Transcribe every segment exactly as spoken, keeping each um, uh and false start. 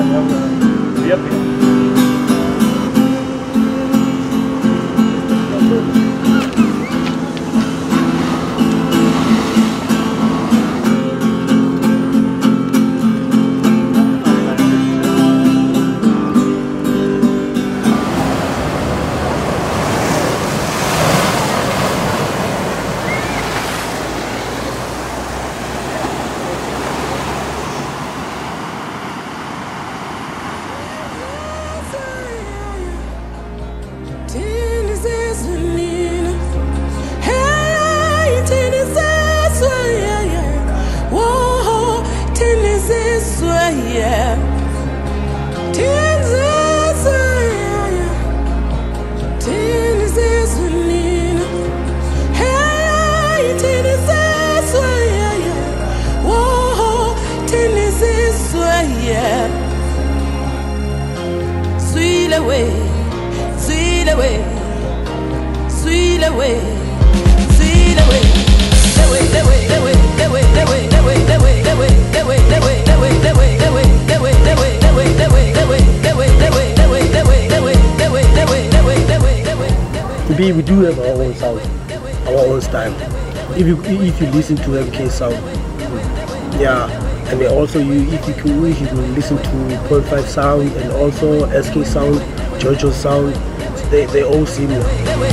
We do have our own sound, our own style. If you if you listen to M K sound, yeah, and then also you if you can if you can listen to point five sound and also S K sound, Jojo sound, they they all similar.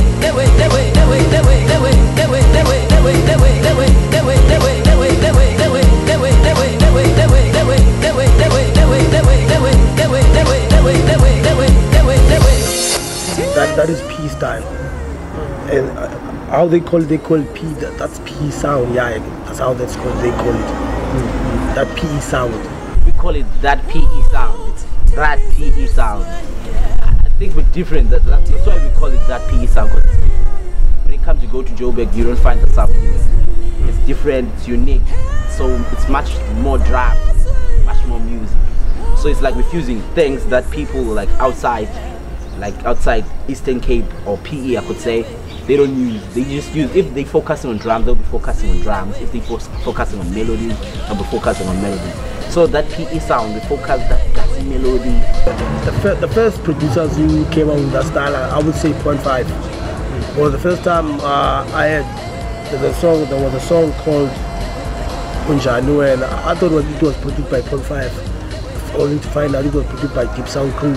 That that is P style. And uh, how they call it, they call it P, that, that's P sound, yeah, that's how that's called, they call it, mm-hmm. That P E sound. We call it that P E sound, it's that P E sound. I think we're different, that, that's why we call it that P E sound, because when it comes to go to Joburg, you don't find the sound anywhere. It's different, it's unique, so it's much more drum, much more music. So it's like we're fusing things that people like outside, like outside Eastern Cape or P E, I could say, they don't use. They just use, if they focusing on drums, they'll be focusing on drums. If they fo focusing on melodies, they'll be focusing on melodies. So that P E sound, we focus that Kasi melody. The, fir the first producers who came out with that style, I would say point five. Well, the first time uh, I had the song, there was a song called Unjanu, and I thought it was produced by point five, only to find out it was produced by Deep Sound Crew.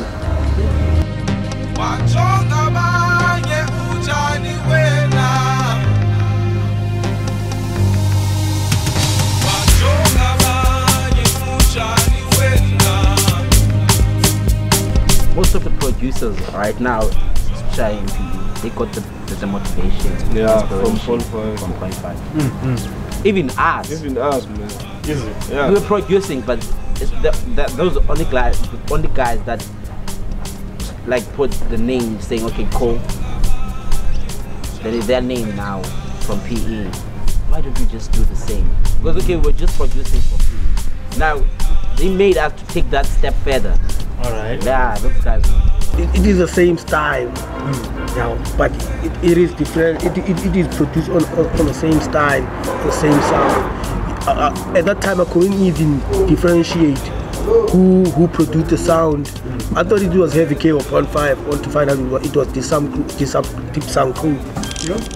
Most of the producers right now, especially in P E, they got the, the, the motivation, yeah, from point five. From point five. Mm-hmm. Even us. Even us, man. Is it? Yeah. We were producing, but it's the, the, those are only guys, only guys that like put the name saying, okay, cool. That is their name now from P E. Why don't we just do the same? Because okay, we're just producing for P E. Now they made us to take that step further. All right. Yeah, those guys. It, it is the same style, mm. now, but it, it is different. It, it, it is produced on, on, on the same style, the same sound. Uh, uh, at that time, I couldn't even differentiate who who produced the sound. Mm. I thought it was Heavy K or point five. I want to find out it was, it was Deep Sound, Deep Sound Crew. You know?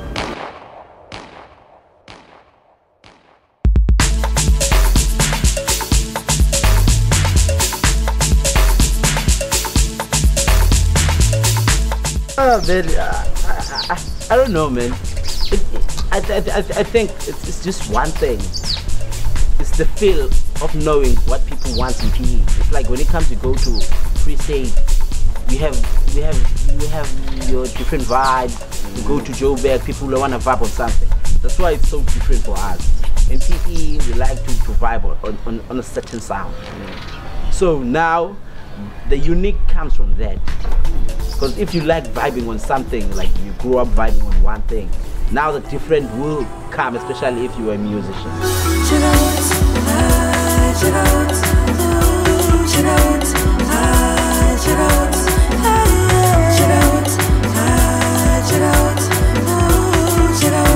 Uh, man, uh, I, I, I don't know, man. It, it, I, I, I think it's, it's just one thing. It's the feel of knowing what people want in P E. It's like when it comes to go to Free State, we have we have we have your different vibes. You go to Joburg, people want to vibe on something. That's why it's so different for us. In P E, we like to, to vibe on, on, on a certain sound. So now, the unique comes from that. Because if you like vibing on something, like you grew up vibing on one thing, now the different will come, especially if you are a musician.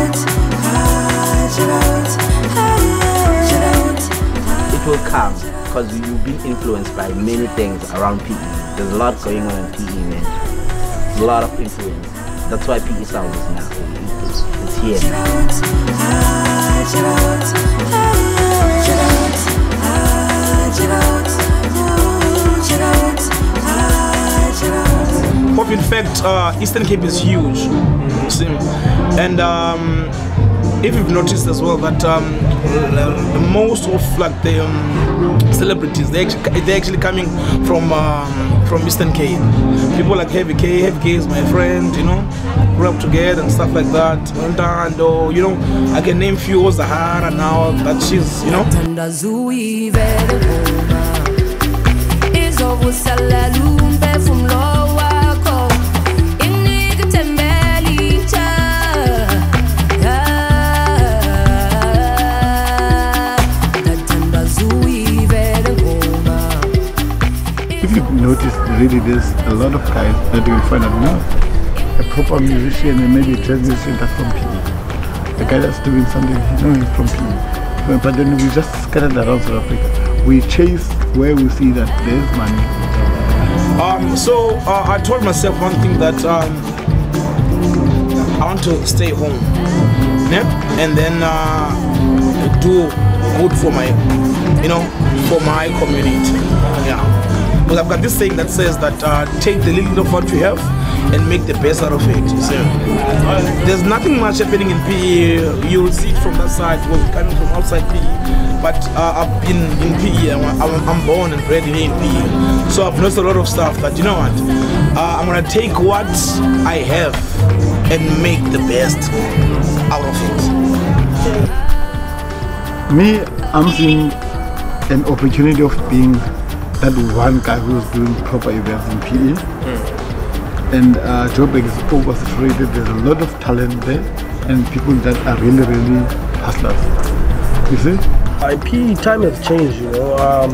It will come, because because you've been influenced by many things around P E. There's a lot going on in P E, man. There's a lot of influence. That's why P E sound is now. It's, it's here now. Pop, in fact, uh, Eastern Cape is huge. Mm-hmm. See? And um, if you've noticed as well that um, most of like the um, celebrities, they actually, they're actually coming from um, from Eastern Cape. People like Heavy K, Heavy K is my friend, you know, grew up together and stuff like that. And uh, you know, I can name few Zahara now that she's, you know. If you notice, really there's a lot of guys that you will find out now. A proper musician and maybe a jazz musician that's from P E. A guy that's doing something, you know, he's from P E. But then we just scattered around South Africa. We chase where we see that there's money. Um, so uh, I told myself one thing that um, I want to stay home, yeah? And then uh, do good for my, you know, for my community. Yeah. Because I've got this saying that says that uh, take the little of what you have and make the best out of it. You see? There's nothing much happening in P E. You will see it from that side, because we're coming from outside P E. But uh, I've been in P E. I'm, I'm born and bred in P E. So I've noticed a lot of stuff that, you know what, uh, I'm gonna take what I have and make the best out of it. Me, I'm seeing an opportunity of being that one guy who's doing proper events in P E. Mm. And uh, Joburg is oversaturated. There's a lot of talent there and people that are really, really hustlers. You see? Uh, P E time has changed, you know. Um,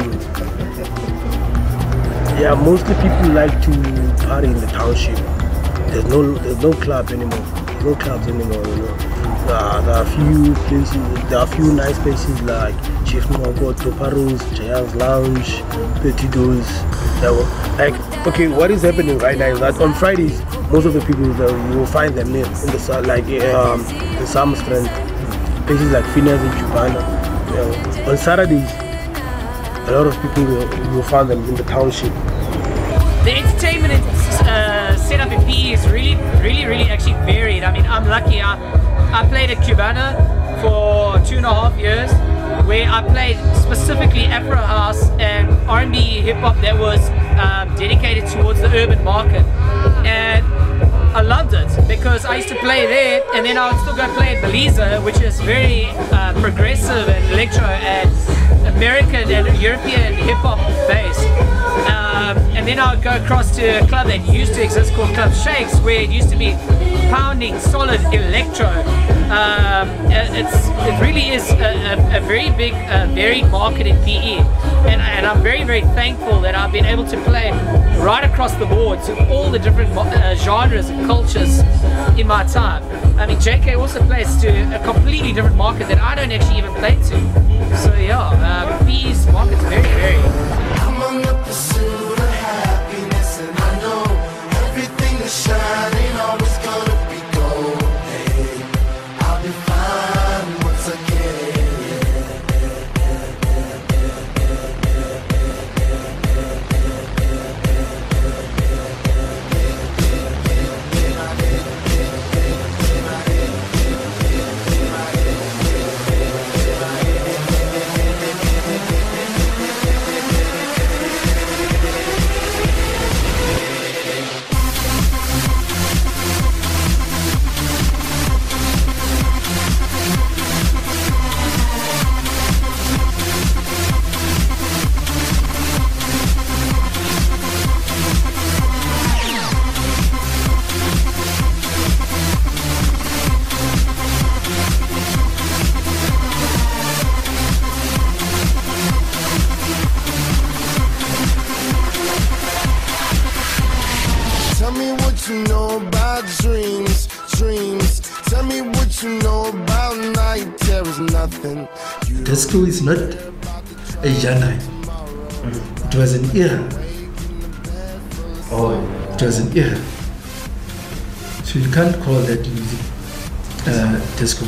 yeah, mostly people like to party in the township. There's no, there's no club anymore. No clubs anymore, you know. Uh, there are a few places. There are a few nice places like Chief Mogo, Toparos, Giants Lounge, Petitos. Like, okay, what is happening right now is that on Fridays, most of the people that you will find them in the like um, in some strength places like Phineas and Chubana. You know. On Saturdays, a lot of people will, you will find them in the township. The entertainment uh, setup in P E is really, really, really actually varied. I mean, I'm lucky. I, I played at Cubana for two and a half years, where I played specifically Afro House and R and B hip hop that was um, dedicated towards the urban market. And I loved it because I used to play there, and then I would still go play at Belize, which is very uh, progressive and electro and American and European hip hop based. Um, and then I would go across to a club that used to exist called Club Shakes, where it used to be pounding solid electro. Um, it's, it really is a, a, a very big, uh, varied market in P E. And, and I'm very, very thankful that I've been able to play right across the board to all the different uh, genres and cultures in my time. I mean, J K also plays to a completely different market that I don't actually even play to. So yeah, um, P E's market's very, very. I'm on the pursuit of happiness, and I know everything is shining, always gonna be gold. Hey, I'll be fine once again. Tell me what you know about dreams, dreams. Tell me what you know about night. There is nothing. Disco is not a genre. it was an era. Oh. It was an era. So you can't call that music uh, disco.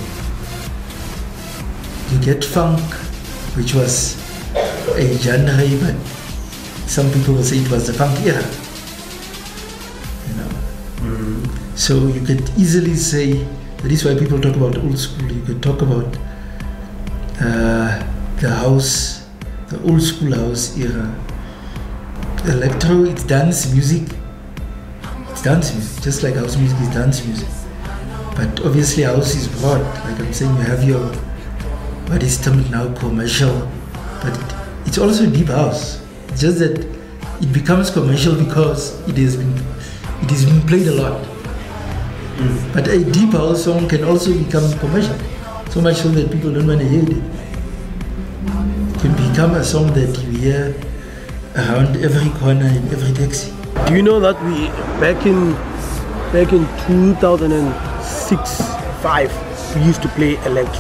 You get funk, which was a genre, but some people will say it was the funk era. You know. Mm. So you could easily say, that is why people talk about old school. You could talk about uh, the house, the old school house era. Electro, it's dance music. It's dance music, just like house music is dance music. But obviously house is broad. Like I'm saying, you have your, what is termed now commercial, but it, it's also deep house. It's just that it becomes commercial because it has been, it has been played a lot. Mm. But a deep house song can also become commercial, so much so that people don't want to hear it. It can become a song that you hear around every corner in every taxi. Do you know that we back in back in two thousand six, five we used to play electro.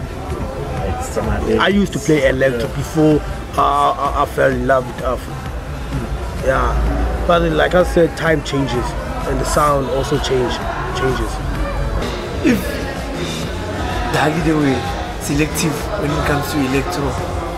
I used to play electro before uh, I, I fell in love with Afro. Yeah, but like I said, time changes and the sound also change changes. If Davide were selective when it comes to electro,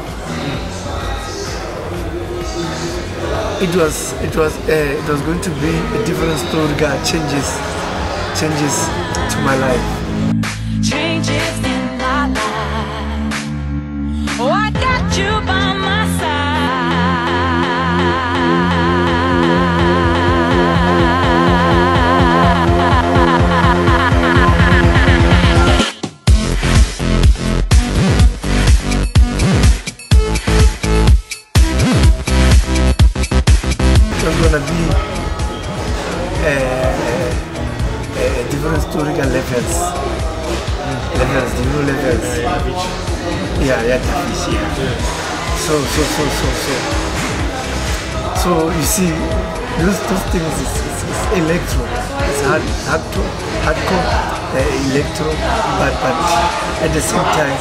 it was it was uh, it was going to be a different story. God changes changes to my life. Changes in my life. Oh, I got you by my side. It was gonna be a, a, a different historical levels. Levels, do you know levels? Yeah, yeah, Tafish, yeah. So, so, so, so, so. So you see, those, those things is, is, is electro. It's hard, hard to, hardcore uh, electro, but but at the same time,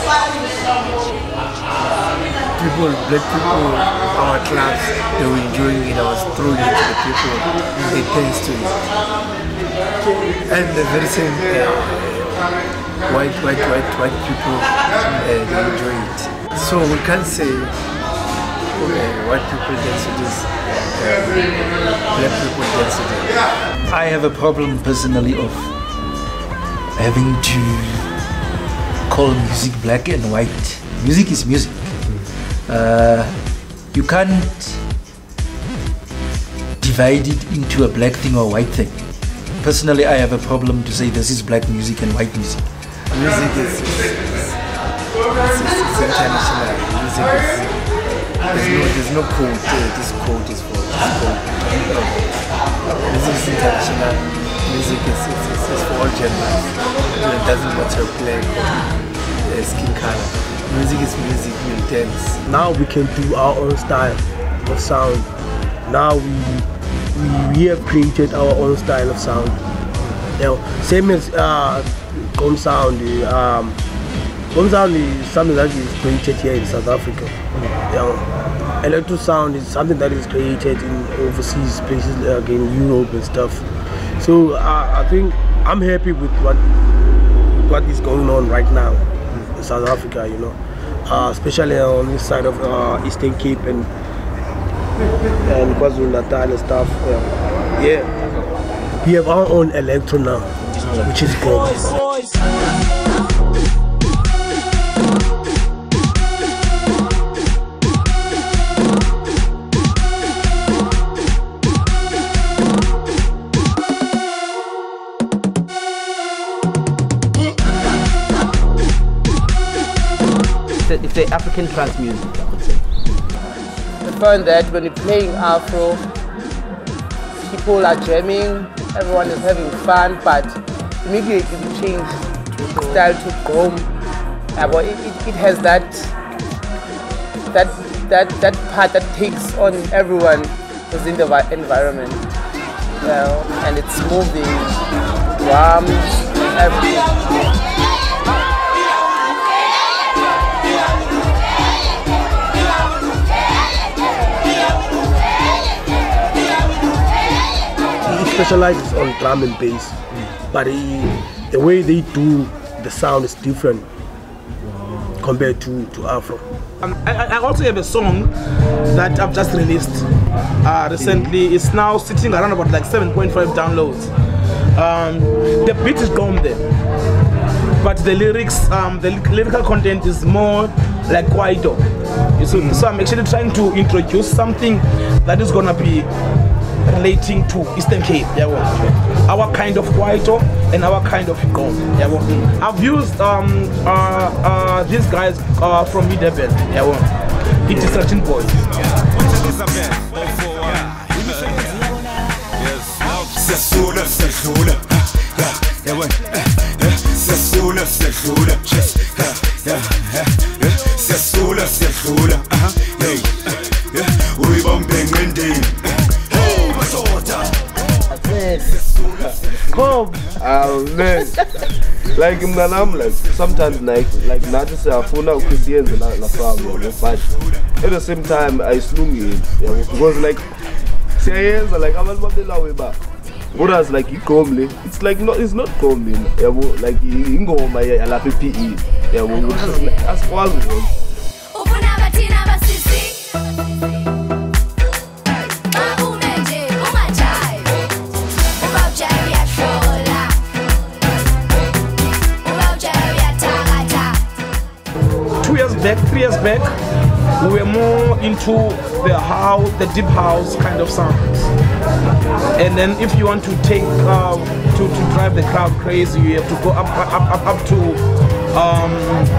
people, black people, our clubs, they were enjoying it. I was throwing it to the people. They danced to it. And the very same uh, white, white, white, white people, uh, they enjoy it. So we can't say uh, white people dance to this, uh, black people dance to this. I have a problem personally of having to call music black and white. Music is music. Uh, you can't divide it into a black thing or a white thing. Personally, I have a problem to say this is black music and white music. Music is, is, is, is, is international. Music is, there's no, there's no code. Uh, this code is for this code. No. Music is international. Music is, is, is, is for all genders. It doesn't matter black or uh, skin color. Music is music, we dance. Now we can do our own style of sound. Now we we, we have created our own style of sound. You know, same as uh, Gqom sound. Um, Gqom sound is something that is created here in South Africa. You know, Electro sound is something that is created in overseas places like in Europe and stuff. So uh, I think I'm happy with what what is going on right now in South Africa, you know, uh, especially on this side of uh, Eastern Cape and and KwaZulu-Natal and stuff. Uh, yeah, we have our own electro now, which is Gqom. It's the African trance music, I would say. I find that when you're playing Afro, people are jamming, everyone is having fun, but immediately you change style to Gqom. Uh, but it, it, it has that that that that part that takes on everyone within the environment. You know, and it's moving, drums, everything. specializes on drum and bass, but he, the way they do the sound is different compared to, to Afro. Um, I, I also have a song that I've just released uh, recently. It's now sitting around about like seven point five downloads. Um, the beat is Gqom there, but the lyrics, um, the lyrical content is more like Kwaito. So, so I'm actually trying to introduce something that is gonna be relating to Eastern Cape, yeah, well, our kind of Kwaito and our kind of Gqom, yeah, well. I've used um, uh, uh, these guys uh, from Durban, yeah, well, it is Certain Boys. Gqom. Oh man. Like I'm like sometimes like like not just afuna ukwenza la la family, but at the same time I slungi, yeah, because like siyenza like abantu babelawe ba. Whereas like Gqom, it's like not it's not Gqom, yeah, like ingoma yalapha P E, yeah, asikwazi ngoba ufuna bathina basisi Back, three years back, we were more into the house, the deep house kind of sounds. And then if you want to take, uh, to, to drive the crowd crazy, you have to go up, up, up, up to, um,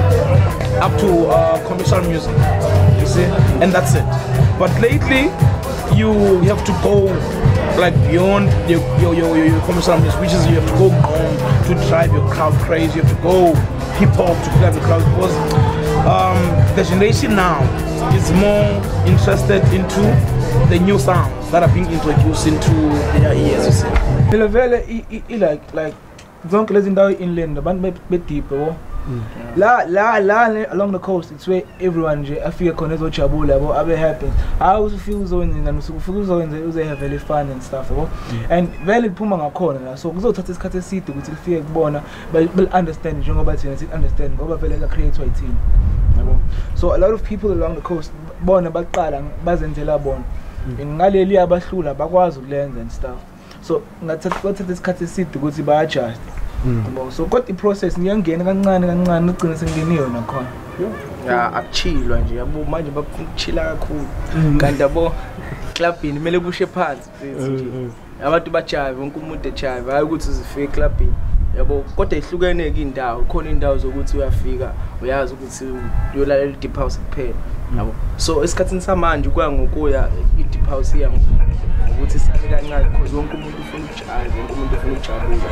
up to uh, commercial music, you see, and that's it. But lately, you have to go like beyond your, your, your, your commercial music, which is you have to go Gqom to drive your crowd crazy, you have to go hip hop to drive the crowd, because Um, the generation now is more interested into the new sounds that are being introduced into their ears, you see. Vele vele like like zonke lezi ndawo inland abantu be deep yabo. La la la along the coast, it's where everyone nje afika khona ezojabula yabo abe happy. Hawu ufika uzokwenza ufika uzokwenza uze have very fun and stuff yabo. And vele liphuma ngakhona la, so kuzothatha isikhathi eside ukuthi lifike kubona but understand njengoba thina sithi understand ngoba vele ka create wayithini. So a lot of people along the coast bona baqala bazenzela bona ngaleli abahlula bakwazi ukulenza and stuff, so ngathatha isikhathi eside ukuthi ba adjust. So kodwa iprocess ngiyangena kancane kancane ugcina sengeniwe nakhona. Yeah, akuchillwa nje yabo manje bafuna ukuchilla kakhulu kanti yabo clubini kumele kushe phansi abantu bajayive wonke umuntu ejayive hayi ukuthi uzifike clubini yabo, kodwa ihlukene ke indawo, khona indawo zokuthi uyafika uyazi ukuthi uyolalela deep house kuphela yabo. So esikhathini samanje kwa ngokuya i deep house iya ukuthi sale kancane because wonke umuntu ufuna ukujayiva, wonke umuntu ufuna ukujabula.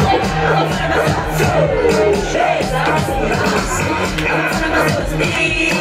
See